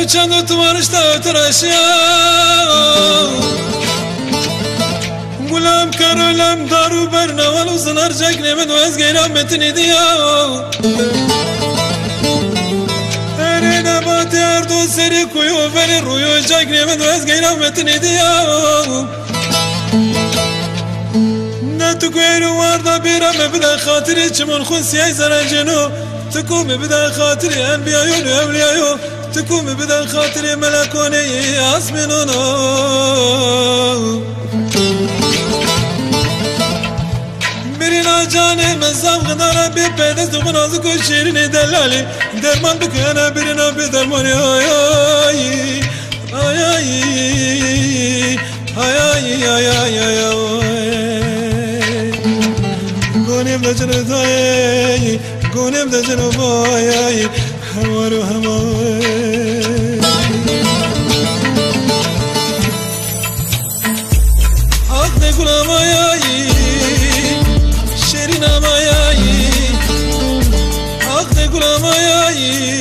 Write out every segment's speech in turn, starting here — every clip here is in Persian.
چند تو وارشتا تراشیا گلم کرلم دارو برنوال و زنار جگنه من و از گیرم متنی دیا اره نباتی اردو سری کویو ولی رویو جگنه من و از گیرم متنی دیا نه تو کویرو واردا بیرم بده خاطری چمون خون سیای زرنجنو تكون بدا خاطري انبياء واولياء تكون بدا خاطري ملكوني اسمنون برينا جاني مزام غدار بيبدس دغنازك شيرين دلالي درمان بك انا برينا بدرموني اي اي اي اي اي اي غوني بجنتاي گونم در جنوبای همارو همای آخ ده گلم آیایی شیرین آمایایی آخ ده گلم آیایی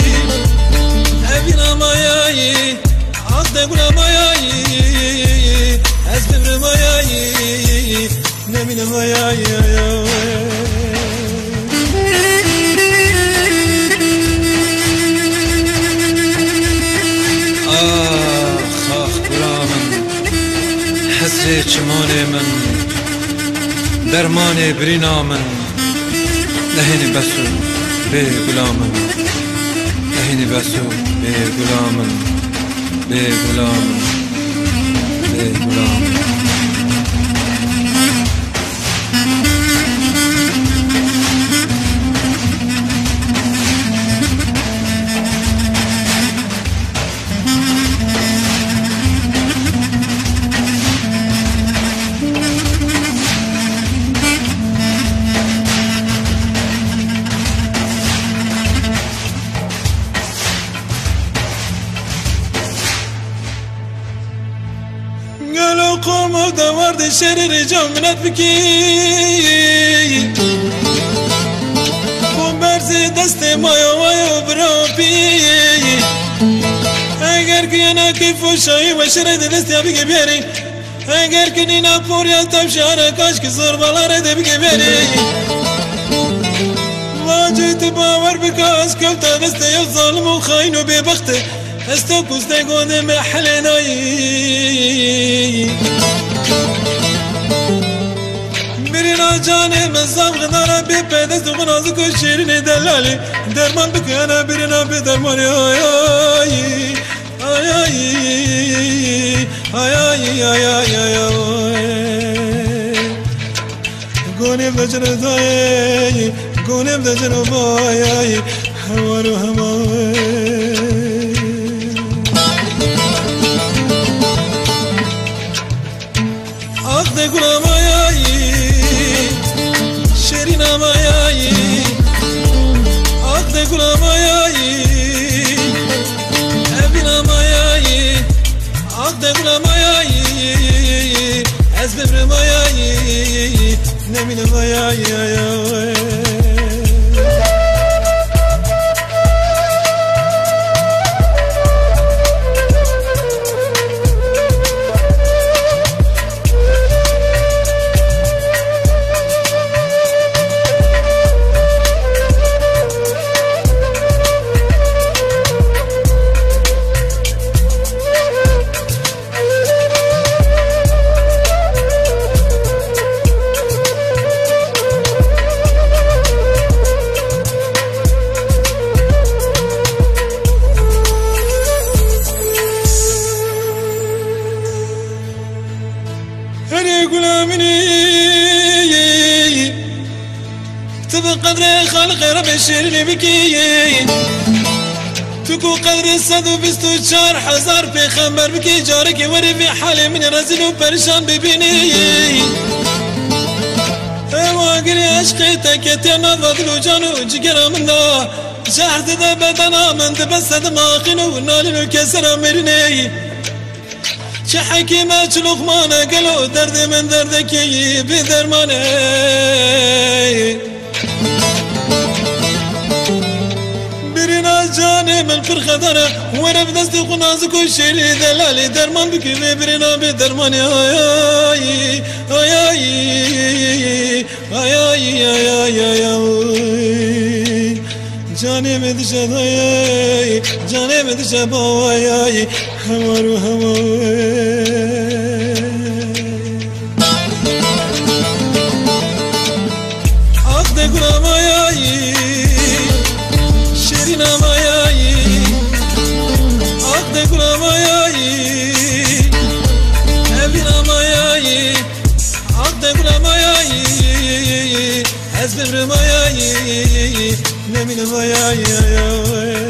اوین آمایایی آخ ده گلم آیایی از ببرم آیایی نمینم آیایی حسري چماني من درماني برينا من لهيني بسو بي غلامن لهيني بسو بي غلامن بي غلامن بي غلامن قوم دوارد شرير جمنت بكي قوم برزي دست مايا ويا برابي اگر كيانا كيف وشاي وشرد دست يابي بيري اگر كنينا فوريا تبشارة كاشك زور بالار دبي بيري واجيت باور بكاس كوتا دست يا ظالم وخاين وببخت استوكس تقود محلناي برينا جاني مزام غدارة بيبدس دغنازك وشيرين دلالي درمان بك انا برينا بدرماني اي اي اي اي اي اي قوني بجنتاي قوني بجنوباي همارو هماي آخ ده گلم آیایی شیرین آمایایی آخ ده گلم آیایی اوین آمایایی آخ ده گلم آیایی از ببرم آیایی نمینم آیایی تبقى قدر خالق رب الشيرين بكي تكو قدر الصدو بستو شار حزار في خمر بكي جارك وري في حالي من رزل وبرشان ببيني واقري عشقي تكتي نظر جانو جقرا منا شهد ذا بدنا من دبس دماغنا ونالي الكسر مرني شحكي ما لقمانه قالوا درد من دردك بدرمانه برنا جاني من فرخدره وره بدست خنازك وشيري دلالي درمان بكي ببرنا بدرمان يا آي آي آي آي آي آي آي جاني مدشا ضاي جاني مدشا باواي همارو هماوي عقد قراماي شيرين ماي عقد قراماي ابينا ماي عقد قراماي حزب رماي نمين ماي